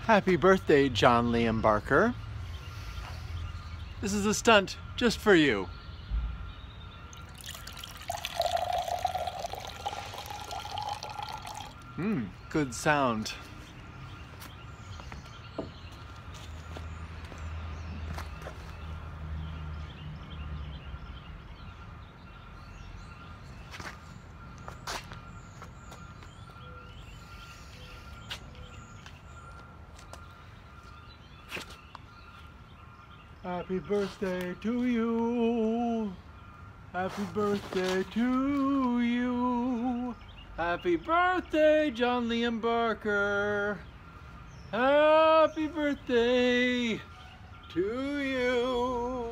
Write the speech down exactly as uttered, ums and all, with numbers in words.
Happy birthday, John Liam Barker. This is a stunt just for you. Hmm, good sound. Happy birthday to you. Happy birthday to you. Happy birthday, John Liam Barker. Happy birthday to you.